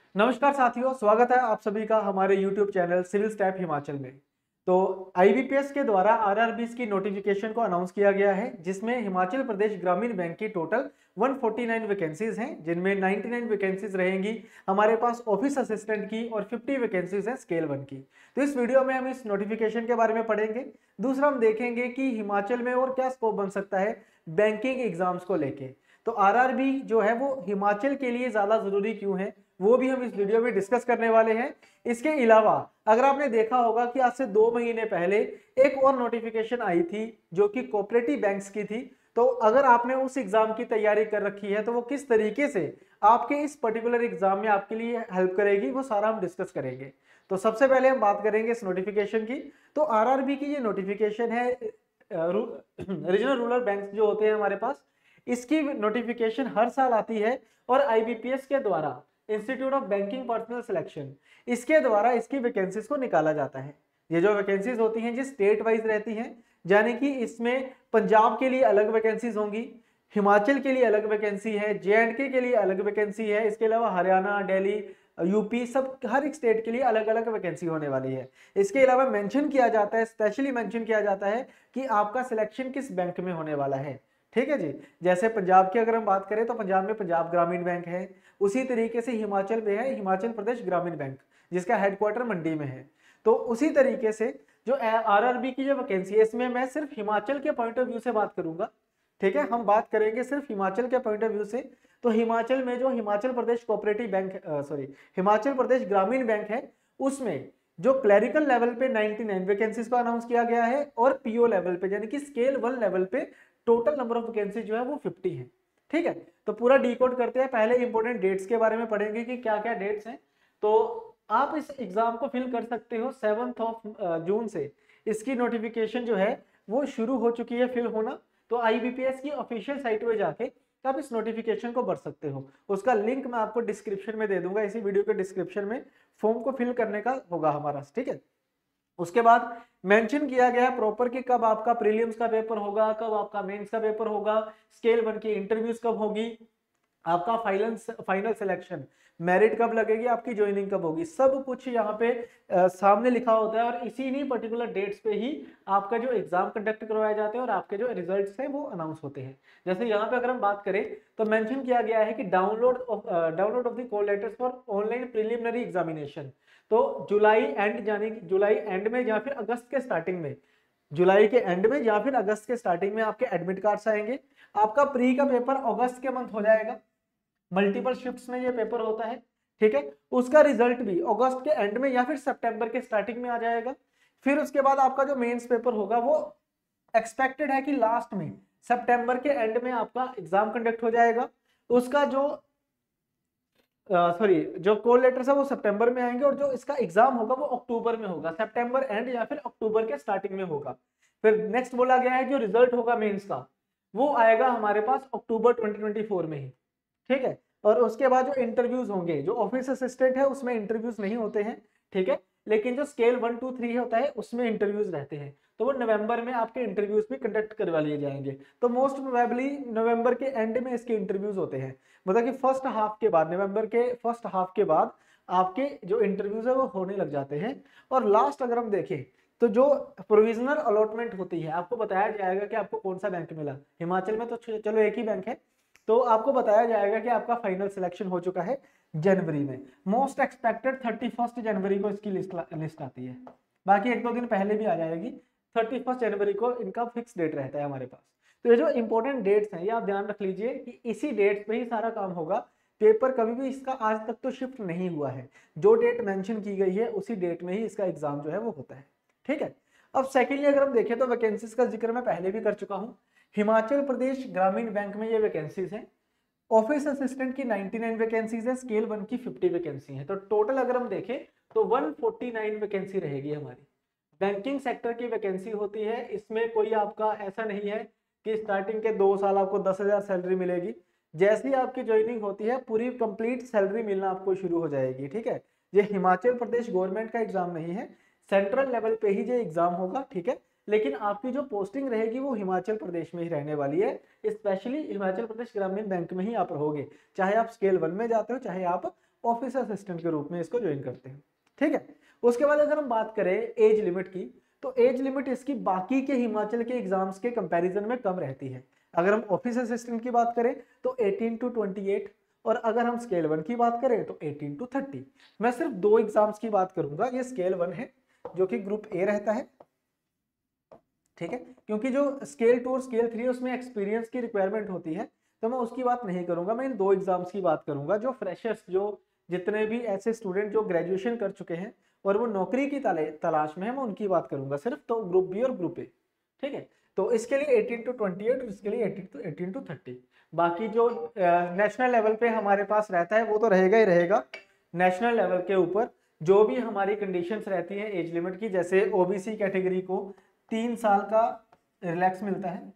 नमस्कार साथियों, स्वागत है आप सभी का हमारे YouTube channel civil step Himachal में। तो आईबीपीएस के द्वारा आरआरबीज की नोटिफिकेशन को अनाउंस किया गया है, जिसमें हिमाचल प्रदेश ग्रामीण बैंक की टोटल 149 वैकेंसीज हैं, जिनमें 99 वैकेंसीज रहेंगी हमारे पास ऑफिस असिस्टेंट की और 50 वैकेंसीज हैं स्केल 1 की। तो इस वीडियो में हम इस नोटिफिकेशन के बारे में पढ़ेंगे। दूसरा हम देखेंगे कि हिमाचल में और क्या स्कोप बन सकता है बैंकिंग एग्जाम्स को लेके। तो आरआरबी जो है वो हिमाचल के लिए ज्यादा जरूरी क्यों है, वो भी हम इस वीडियो में डिस्कस करने वाले हैं। इसके अलावा अगर आपने देखा होगा कि आज से 2 महीने पहले एक और नोटिफिकेशन आई थी जो कि कोऑपरेटिव बैंक्स की थी। तो अगर आपने उस एग्जाम की तैयारी कर रखी है तो वो किस तरीके से आपके इस पर्टिकुलर एग्जाम में आपके लिए हेल्प करेगी, वो सारा हम डिस्कस करेंगे। तो सबसे पहले हम बात करेंगे इस नोटिफिकेशन की। तो आरआरबी की ये नोटिफिकेशन है, रीजनल रूरल बैंक जो होते हैं हमारे पास, इसकी नोटिफिकेशन हर साल आती है और आईबीपीएस के द्वारा, Institute of Banking Personnel Selection, इसके द्वारा इसकी वैकेंसीज को निकाला जाता है। ये जो वैकेंसीज होती हैं जी स्टेट वाइज रहती हैं, यानी कि इसमें पंजाब के लिए अलग वैकेंसीज होंगी, हिमाचल के लिए अलग वैकेंसी है, जेएंडके के लिए अलग वैकेंसी है, इसके अलावा हरियाणा, दिल्ली, यूपी, सब हर एक स्टेट के लिए अलग अलग वैकेंसी होने वाली है। इसके अलावा मेंशन किया जाता है, स्पेशली मेंशन किया जाता है कि आपका सिलेक्शन किस बैंक में होने वाला है। ठीक है जी। जैसे पंजाब की अगर हम बात करें तो पंजाब में पंजाब ग्रामीण बैंक है, उसी तरीके से हिमाचल में है हिमाचल प्रदेश ग्रामीण बैंक, जिसका हेडक्वार्टर मंडी में है। तो उसी तरीके से जो आरआरबी की जो वैकेंसी है, इसमें मैं सिर्फ हिमाचल के पॉइंट ऑफ व्यू से बात करूंगा। ठीक है, हम बात करेंगे सिर्फ हिमाचल के पॉइंट ऑफ व्यू से। तो हिमाचल में जो Himachal Pradesh cooperative bank, sorry, Himachal Pradesh Gramin bank है, उसमें जो क्लरिकल लेवल पे 99 वैकेंसीज को अनाउंस किया गया है और पीओ लेवल पे यानी कि स्केल 1 लेवल पे टोटल नंबर ऑफ वैकेंसी जो है वो 50 है। ठीक है, तो पूरा डिकोड करते हैं। पहले इंपॉर्टेंट डेट्स के बारे में पढ़ेंगे कि क्या क्या डेट्स हैं। तो आप इस एग्जाम को फिल कर सकते हो 7 जून से। इसकी नोटिफिकेशन जो है वो शुरू हो चुकी है फिल होना। तो आईबीपीएस की ऑफिशियल साइट पे जाके आप इस नोटिफिकेशन को भर सकते हो। उसका लिंक मैं आपको डिस्क्रिप्शन में दे दूंगा, इसी वीडियो के डिस्क्रिप्शन में फॉर्म को फिल करने का होगा हमारा। ठीक है, उसके बाद मेंशन किया गया प्रॉपर कि कब आपका प्रीलिम्स का पेपर होगा, कब आपका मेंस का पेपर होगा, स्केल 1 की इंटरव्यूज कब होगी, आपका फाइनल सिलेक्शन, मेरिट कब लगेगी, आपकी ज्वाइनिंग कब होगी, सब कुछ यहाँ पे सामने लिखा होता है। और इसी नहीं पर्टिकुलर डेट्स पे ही आपका जो एग्जाम कंडक्ट करवाए जाते हैं और आपके जो रिजल्ट्स हैं वो अनाउंस होते हैं। जैसे यहाँ पे अगर हम बात करें तो मेंशन किया गया है कि download of the call letters for online preliminary examination. तो जुलाई एंड, यानी जुलाई एंड में या फिर अगस्त के स्टार्टिंग में, जुलाई के एंड में या फिर अगस्त के स्टार्टिंग में आपके एडमिट कार्ड्स आएंगे। आपका प्री का पेपर अगस्त के मंथ हो जाएगा, मल्टीपल शिफ्ट्स में ये पेपर होता है। ठीक है, उसका रिजल्ट भी अगस्त के एंड में या फिर सितंबर के स्टार्टिंग में आ जाएगा। फिर उसके बाद आपका जो मेंस पेपर होगा वो एक्सपेक्टेड है कि लास्ट में सितंबर के एंड में आपका एग्जाम कंडक्ट हो जाएगा। उसका जो सॉरी जो कॉल लेटर्स है वो सितंबर में आएंगे और जो इसका एग्जाम होगा वो अक्टूबर में होगा, सितंबर एंड या फिर अक्टूबर के स्टार्टिंग में होगा। फिर नेक्स्ट बोला गया है जो रिजल्ट होगा मेंस का वो आएगा हमारे पास अक्टूबर 2024 में ही। ठीक है, और उसके बाद जो इंटरव्यूज होंगे, जो ऑफिस असिस्टेंट है उसमें इंटरव्यूज नहीं होते हैं। ठीक है, लेकिन जो स्केल 1 2 3 होता है उसमें इंटरव्यूज रहते हैं। तो वो नवंबर में आपके इंटरव्यूज भी कंडक्ट करवा लिए जाएंगे। तो मोस्ट प्रोबेबली नवंबर के एंड में इसके इंटरव्यूज होते हैं, मतलब कि फर्स्ट हाफ के बाद, नवंबर के फर्स्ट हाफ के बाद आपके जो इंटरव्यूज है वो होने लग जाते हैं। और लास्ट अगर हम देखें तो जो प्रोविजनल अलॉटमेंट होती है, आपको बताया जाएगा कि आपको कौन सा बैंक मिला। हिमाचल में तो चलो एक ही बैंक है, तो आपको बताया जाएगा कि आपका फाइनल सिलेक्शन हो चुका है जनवरी में। मोस्ट एक्सपेक्टेड 31 जनवरी को इसकी लिस्ट आती है, बाकी एक दो दिन पहले भी आ जाएगी। 31 जनवरी को इनका फिक्स डेट रहता है हमारे पास। तो ये जो इंपॉर्टेंट डेट्स हैं ये आप ध्यान रख लीजिए कि इसी डेट पे ही सारा काम होगा। पेपर कभी भी इसका आज तक तो शिफ्ट नहीं हुआ है, जो डेट मेंशन की गई है उसी डेट में ही इसका एग्जाम जो है वो होता है। ठीक है, अब सेकेंडली अगर हम देखें तो वैकेंसीज का जिक्र मैं पहले भी कर चुका हूँ। हिमाचल प्रदेश ग्रामीण बैंक में ये वैकेंसीज हैं। ऑफिस असिस्टेंट की 99 वैकेंसीज है, स्केल 1 की 50 वैकेंसी है। तो टोटल अगर हम देखें तो 149 वैकेंसी रहेगी हमारी। बैंकिंग सेक्टर की वैकेंसी होती है, इसमें कोई आपका ऐसा नहीं है कि स्टार्टिंग के 2 साल आपको 10,000 सैलरी मिलेगी। जैसे ही आपकी ज्वाइनिंग होती है पूरी कंप्लीट सैलरी मिलना आपको शुरू हो जाएगी। ठीक है, ये हिमाचल प्रदेश गवर्नमेंट का एग्जाम नहीं है, सेंट्रल लेवल पे ही ये एग्जाम होगा। ठीक है, लेकिन आपकी जो पोस्टिंग रहेगी वो हिमाचल प्रदेश में ही रहने वाली है, स्पेशली हिमाचल प्रदेश ग्रामीण बैंक में ही आप रहोगे, चाहे आप स्केल 1 में जाते हो चाहे आप ऑफिस असिस्टेंट के रूप में इसको ज्वाइन करते हैं। ठीक है, उसके बाद अगर हम बात करें एज लिमिट की, तो एज लिमिट इसकी बाकी के हिमाचल के एग्जाम्स के कंपैरिजन में कम रहती है। अगर हम ऑफिस असिस्टेंट की बात करें तो 18 to 28, और अगर हम स्केल 1 की बात करें तो 18 to 30। मैं सिर्फ 2 एग्जाम्स की बात करूंगा। ये स्केल 1 है जो कि ग्रुप ए रहता है, ठीक है, क्योंकि जो स्केल 2 और स्केल 3 है उसमें एक्सपीरियंस की रिक्वायरमेंट होती है, तो मैं उसकी बात नहीं करूंगा। मैं इन 2 एग्जाम्स की बात करूंगा जो फ्रेशर्स, जो जितने भी ऐसे स्टूडेंट जो ग्रेजुएशन कर चुके हैं और वो नौकरी की तलाश में है, मैं उनकी बात करूंगा सिर्फ। तो ग्रुप बी और ग्रुप ए, ठीक है। तो इसके लिए 18 to 28 और इसके लिए 18 to 30। बाकी जो नेशनल लेवल पे हमारे पास रहता है वो तो रहेगा ही रहेगा। नेशनल लेवल के ऊपर जो भी हमारी कंडीशंस रहती है एज लिमिट की, जैसे ओबीसी कैटेगरी को 3 साल का रिलैक्स मिलता है,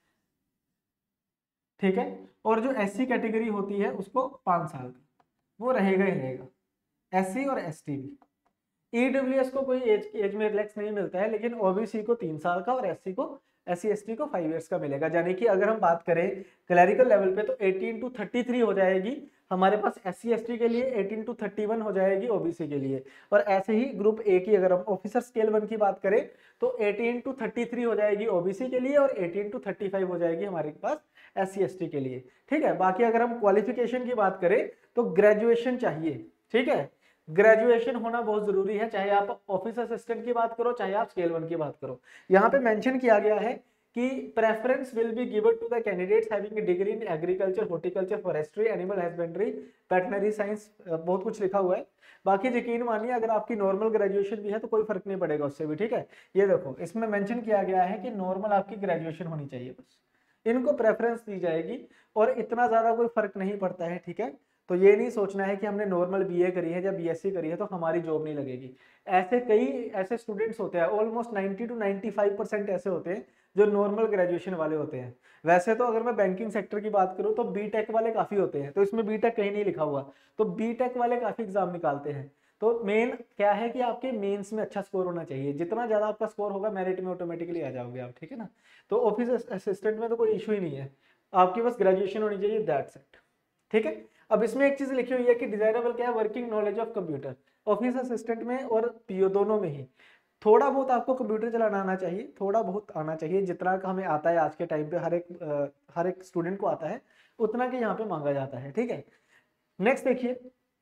ठीक है, और जो एससी कैटेगरी होती है उसको 5 साल का, वो रहेगा ही रहेगा। एससी और एसटी भी। ईडब्ल्यूएस को कोई एज में रिलैक्स नहीं मिलता है, लेकिन ओबीसी को 3 साल का और एससी एसटी को 5 इयर्स का मिलेगा। यानी कि अगर हम बात करें क्लैरिकल लेवल पे तो 18 to 33 हो जाएगी हमारे पास एससी एसटी के लिए, 18 to 31 हो जाएगी ओबीसी के लिए। और ऐसे ही ग्रुप ए की अगर हम ऑफिसर स्केल 1 की बात करें तो 18 to 33 हो जाएगी ओबीसी के लिए और 18 to 35 हो जाएगी हमारे पास एससी एसटी के लिए, ठीक है। बाकी अगर हम क्वालिफिकेशन की बात करें तो ग्रेजुएशन चाहिए, ठीक है, ग्रेजुएशन होना बहुत जरूरी है, चाहे आप ऑफिस असिस्टेंट की बात करो चाहे आप स्केल 1 की बात करो। यहाँ पे मेंशन किया गया है कि preference will be given to the candidates having a degree in agriculture, horticulture, forestry, animal husbandry, veterinary science, बहुत कुछ लिखा हुआ है। बाकी यकीन मानिए अगर आपकी नॉर्मल ग्रेजुएशन भी है तो कोई फर्क नहीं पड़ेगा उससे भी, ठीक है। ये देखो इसमें मेंशन किया गया है कि नॉर्मल आपकी ग्रेजुएशन होनी चाहिए, बस इनको प्रेफरेंस दी जाएगी और इतना ज्यादा कोई फर्क नहीं पड़ता है, ठीक है। तो ये नहीं सोचना है कि हमने नॉर्मल बीए करी है या बीएससी करी है तो हमारी जॉब नहीं लगेगी। ऐसे कई ऐसे स्टूडेंट्स होते हैं, ऑलमोस्ट 90 to 95% ऐसे होते हैं जो नॉर्मल ग्रेजुएशन वाले होते हैं। वैसे तो अगर मैं बैंकिंग सेक्टर की बात करूं तो बीटेक वाले काफी होते हैं, तो इसमें बीटेक कहीं नहीं लिखा हुआ, तो बीटेक वाले काफी एग्जाम निकालते हैं। तो मेन क्या है कि आपके मेंस में अच्छा स्कोर होना चाहिए, जितना ज्यादा आपका स्कोर होगा मेरिट में ऑटोमेटिकली आ जाओगे आप, ठीक है ना। तो ऑफिस असिस्टेंट में तो कोई इशू ही नहीं है, आपकी बस ग्रेजुएशन होनी चाहिए, दैट्स इट, ठीक है। अब इसमें एक चीज लिखी हुई है कि डिजायरेबल क्या है, working knowledge of computer. Office assistant में और पीओ दोनों में ही थोड़ा बहुत आपको कंप्यूटर चलाना आना चाहिए, थोड़ा बहुत आना चाहिए, जितना का हमें आता है आज के टाइम पे हर एक स्टूडेंट को आता है उतना के यहाँ पे मांगा जाता है, ठीक है। नेक्स्ट देखिए,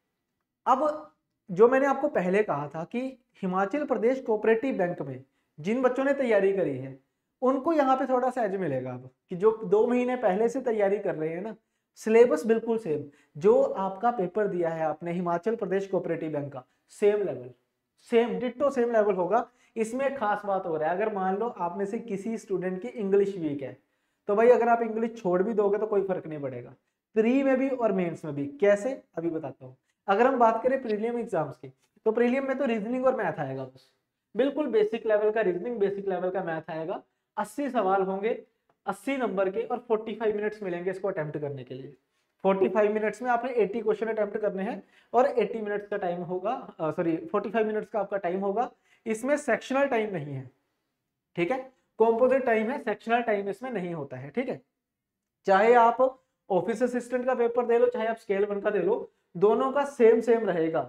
अब जो मैंने आपको पहले कहा था कि हिमाचल प्रदेश कोऑपरेटिव बैंक में जिन बच्चों ने तैयारी करी है उनको यहाँ पे थोड़ा सा एज मिलेगा। अब कि जो 2 महीने पहले से तैयारी कर रहे हैं ना, सिलेबस बिल्कुल सेम, जो आपका पेपर दिया है आपने हिमाचल प्रदेश कोऑपरेटिव बैंक का, same level, same ditto same level होगा। इसमें एक खास बात हो रहा है, अगर मान लो आप में से किसी स्टूडेंट की इंग्लिश वीक है तो भाई अगर आप इंग्लिश छोड़ भी दोगे तो कोई फर्क नहीं पड़ेगा, प्री में भी और मेंस में भी। कैसे, अभी बताता हूँ। अगर हम बात करें प्रीलियम एग्जाम्स की, तो प्रीलियम में तो रीजनिंग और मैथ आएगा, बस बिल्कुल बेसिक लेवल का रीजनिंग, बेसिक लेवल का मैथ आएगा। 80 सवाल होंगे, 80 नंबर के, और 45 मिनट्स मिलेंगे इसको अटेम्प्ट करने के लिए। 45 मिनट्स में आपने 80 क्वेश्चन अटेम्प्ट करने हैं और 80 मिनट्स का टाइम होगा, सॉरी 45 मिनट्स का आपका टाइम होगा। इसमें सेक्शनल टाइम नहीं है, ठीक है, कॉम्पोजिट टाइम है, सेक्शनल टाइम इसमें नहीं होता है, ठीक है। चाहे आप ऑफिस असिस्टेंट का पेपर दे लो चाहे आप स्केल 1 का दे लो, दोनों का सेम सेम रहेगा।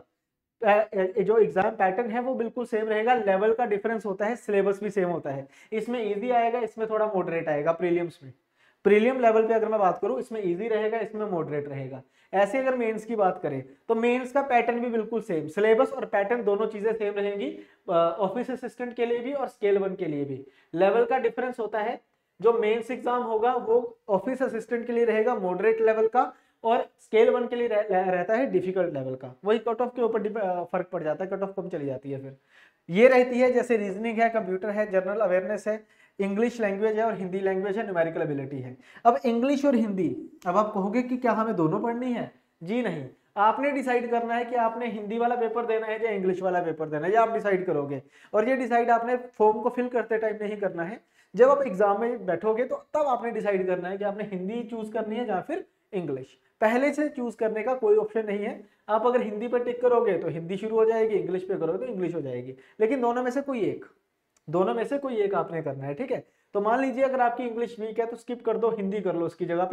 जो एग्जाम पैटर्न है वो बिल्कुल सेम रहेगा, लेवल का डिफरेंस होता है, सिलेबस भी सेम होता है। इसमें इजी आएगा, इसमें थोड़ा मॉडरेट आएगा। प्रीलियम्स में, प्रीलियम लेवल पे अगर मैं बात करूं इसमें इजी रहेगा, इसमें मॉडरेट रहेगा। ऐसे अगर मेंस की बात करें तो मेंस का पैटर्न भी बिल्कुल सेम, सिलेबस और पैटर्न दोनों चीजें सेम रहेंगी, ऑफिस असिस्टेंट के लिए भी और स्केल 1 के लिए भी। लेवल का डिफरेंस होता है, जो मेंस एग्जाम होगा वो ऑफिस असिस्टेंट के लिए रहेगा मॉडरेट लेवल का और स्केल 1 के लिए रहता है डिफिकल्ट लेवल का। वही कट ऑफ के ऊपर फर्क पड़ जाता है, कट ऑफ कम चली जाती है। फिर ये रहती है जैसे रीजनिंग है, कंप्यूटर है, जनरल अवेयरनेस है, इंग्लिश लैंग्वेज है और हिंदी लैंग्वेज है, न्यूमेरिकल एबिलिटी है। अब इंग्लिश और हिंदी, अब आप कहोगे कि क्या हमें दोनों पढ़नी है? जी नहीं, आपने डिसाइड करना है कि आपने हिंदी वाला पेपर देना है या इंग्लिश वाला पेपर देना है, या आप डिसाइड करोगे। और ये डिसाइड आपने फॉर्म को फिल करते टाइम नहीं करना है, जब आप एग्जाम में बैठोगे तो तब आपने डिसाइड करना है कि आपने हिंदी चूज करनी है या फिर इंग्लिश। पहले से चूज करने का कोई ऑप्शन नहीं है। आप अगर हिंदी पर टिक करोगे तो हिंदी शुरू हो जाएगी, इंग्लिश पे करोगे तो इंग्लिश हो जाएगी, लेकिन दोनों में से कोई एक, दोनों में से कोई एक आपने करना है, ठीक है। तो मान लीजिए अगर आपकी इंग्लिश वीक है तो स्किप कर दो, हिंदी कर लो उसकी जगह पे,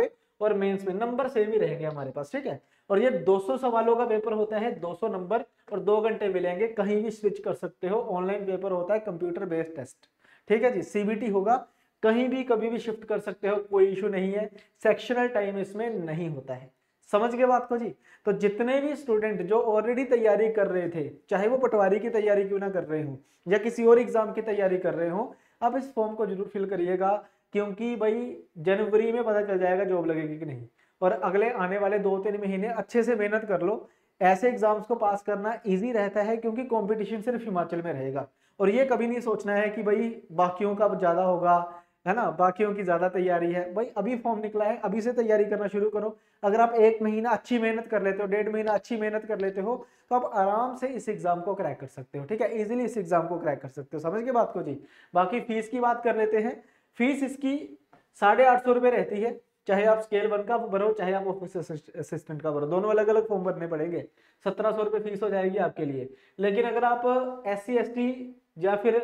और मेंस में नंबर सेम ही रहेंगे हमारे पास, ठीक है। और ये 200 सवालों का पेपर होता है, 200 नंबर और 2 घंटे मिलेंगे, कहीं भी स्विच कर सकते हो। ऑनलाइन पेपर होता है, कंप्यूटर बेस्ड टेस्ट, ठीक है जी। सीबीटी होगा, कहीं भी कभी भी शिफ्ट कर सकते हो, कोई इशू नहीं है। सेक्शनल टाइम इसमें नहीं होता है। समझ गए बात को जी। तो जितने भी स्टूडेंट जो ऑलरेडी तैयारी कर रहे थे, चाहे वो पटवारी की तैयारी क्यों ना कर रहे हो या किसी और एग्जाम की तैयारी कर रहे हो, आप इस फॉर्म को जरूर फिल करिएगा, क्योंकि भाई जनवरी में पता चल जाएगा जॉब लगेगी कि नहीं। और अगले आने वाले 2-3 महीने अच्छे से मेहनत कर लो। ऐसे एग्जाम्स को पास करना इजी रहता है, क्योंकि कंपटीशन सिर्फ हिमाचल में रहेगा। और ये कभी नहीं सोचना है कि भाई बाकियों का ज्यादा होगा, है ना, बाकियों की ज्यादा तैयारी है। भाई अभी फॉर्म निकला है, अभी से तैयारी करना शुरू करो। अगर आप 1 महीना अच्छी मेहनत कर लेते हो, 1.5 महीना अच्छी मेहनत कर लेते हो, तो आप आराम से इस एग्जाम को क्रैक कर सकते हो, ठीक है। इजीली इस एग्जाम को क्रैक कर सकते हो। समझ गए बात को जी। बाकी फीस की बात कर लेते हैं। फीस इसकी 850 रुपये रहती है, चाहे आप स्केल 1 का भरो, चाहे आप ऑफिस असिस्टेंट का भरो, दोनों अलग अलग फॉर्म भरने पड़ेंगे। 1700 रुपये फीस हो जाएगी आपके लिए। लेकिन अगर आप SC/ST या फिर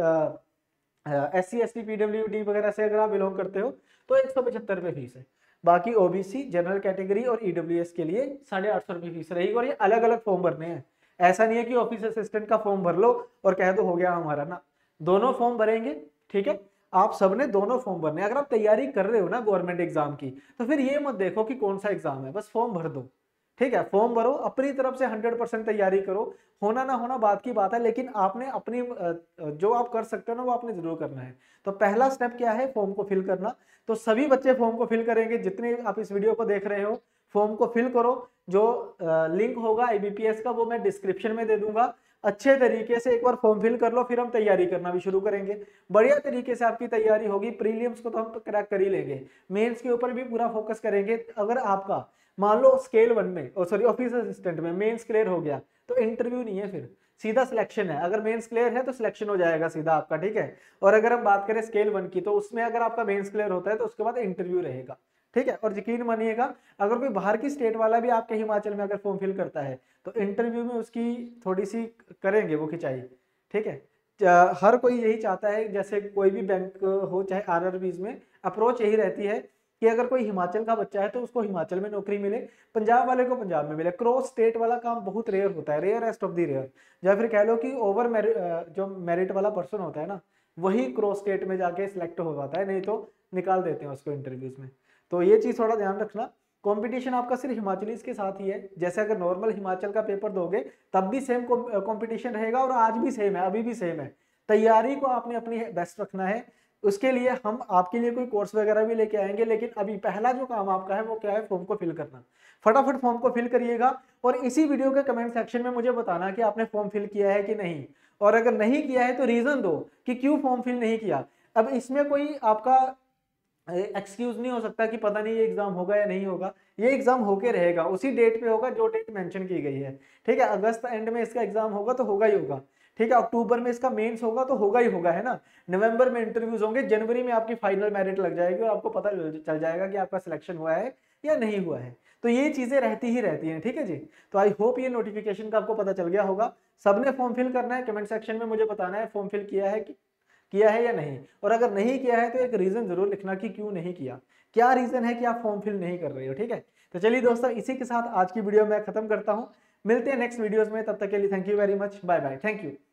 SC/ST PWD वगैरह से अगर आप बिलोंग करते हो तो 175 रुपये फीस है। बाकी OBC, जनरल कैटेगरी और EWS के लिए 850 रुपये फीस रहेगी। और ये अलग अलग फॉर्म भरने हैं, ऐसा नहीं है कि ऑफिस असिस्टेंट का फॉर्म भर लो और कह दो हो गया हमारा ना। दोनों फॉर्म भरेंगे, ठीक है। आप सबने दोनों फॉर्म भरने। अगर आप तैयारी कर रहे हो ना गवर्नमेंट एग्जाम की, तो फिर ये मत देखो कि कौन सा एग्जाम है, बस फॉर्म भर दो, ठीक है। फॉर्म भरो, अपनी तरफ से 100% तैयारी करो। होना ना होना बात की बात है, लेकिन आपने अपनी जो आप कर सकते हो ना वो आपने जरूर करना है। तो पहला स्टेप क्या है, फॉर्म को फिल करना। तो सभी बच्चे फॉर्म को फिल करेंगे, जितने आप इस वीडियो को देख रहे हो फॉर्म को फिल करो। जो लिंक होगा IBPS का वो मैं डिस्क्रिप्शन में दे दूंगा। अच्छे तरीके से एक बार फॉर्म फिल कर लो, फिर हम तैयारी करना भी शुरू करेंगे। बढ़िया तरीके से आपकी तैयारी होगी। प्रीलिम्स को तो हम क्रैक कर ही लेंगे, मेंस के ऊपर भी पूरा फोकस करेंगे। अगर आपका मान लो स्केल 1 में ऑफिस असिस्टेंट में मेंस क्लियर हो गया, तो इंटरव्यू नहीं है, फिर सीधा सिलेक्शन है। अगर मेंस क्लियर है तो सिलेक्शन हो जाएगा सीधा आपका, ठीक है। और अगर हम बात करें स्केल 1 की, तो उसमें अगर आपका मेंस क्लियर होता है तो उसके बाद इंटरव्यू रहेगा, ठीक है। और यकीन मानिएगा, अगर कोई बाहर की स्टेट वाला भी आपके हिमाचल में अगर फॉर्म फिल करता है तो इंटरव्यू में उसकी थोड़ी सी करेंगे वो खिंचाई, ठीक है। हर कोई यही चाहता है, जैसे कोई भी बैंक हो चाहे RRBs में अप्रोच यही रहती है कि अगर कोई हिमाचल का बच्चा है तो उसको हिमाचल में नौकरी मिले, पंजाब वाले को पंजाब में मिले। क्रॉस स्टेट वाला काम बहुत रेयर होता है, रेयरेस्ट ऑफ द रेयर। या फिर कह लो कि ओवर जो मेरिट वाला पर्सन होता है ना, वही क्रॉस स्टेट में जाके सिलेक्ट हो जाता है, नहीं तो निकाल देते हैं उसको इंटरव्यूज में। तो ये चीज थोड़ा ध्यान रखना। कंपटीशन आपका सिर्फ हिमाचलीज के साथ ही है। जैसे अगर नॉर्मल हिमाचल का पेपर दोगे तब भी सेम कंपटीशन रहेगा, और आज भी सेम है, अभी भी सेम है। तैयारी को आपने अपनी बेस्ट रखना है। उसके लिए हम आपके लिए कोई कोर्स वगैरह भी लेके आएंगे, लेकिन अभी पहला जो काम आपका है वो क्या है, फॉर्म को फिल करना। फटाफट फॉर्म को फिल करिएगा, और इसी वीडियो के कमेंट सेक्शन में मुझे बताना कि आपने फॉर्म फिल किया है कि नहीं। और अगर नहीं किया है तो रीजन दो कि क्यों फॉर्म फिल नहीं किया। अब इसमें कोई आपका एक्सक्यूज नहीं हो सकता कि पता नहीं ये एग्जाम होगा या नहीं होगा। ये एग्जाम होके रहेगा, उसी डेट पे होगा जो डेट मेंशन की गई है, ठीक है। अगस्त एंड में इसका एग्जाम होगा तो होगा ही होगा, ठीक है। अक्टूबर में इसका मेंस होगा तो होगा ही होगा, है ना। नवंबर में इंटरव्यूज होंगे, जनवरी में आपकी फाइनल मेरिट लग जाएगी और आपको पता चल जाएगा कि आपका सिलेक्शन हुआ है या नहीं हुआ है। तो ये चीजें रहती ही रहती हैं, ठीक है जी। तो आई होप ये नोटिफिकेशन का आपको पता चल गया होगा। सबने फॉर्म फिल करना है, कमेंट सेक्शन में मुझे बताना है फॉर्म फिल किया है या नहीं। और अगर नहीं किया है तो एक रीजन जरूर लिखना कि क्यों नहीं किया, क्या रीजन है कि आप फॉर्म फिल नहीं कर रहे हो, ठीक है। तो चलिए दोस्तों, इसी के साथ आज की वीडियो मैं खत्म करता हूं। मिलते हैं नेक्स्ट वीडियोस में, तब तक के लिए thank you very much, bye bye, thank you.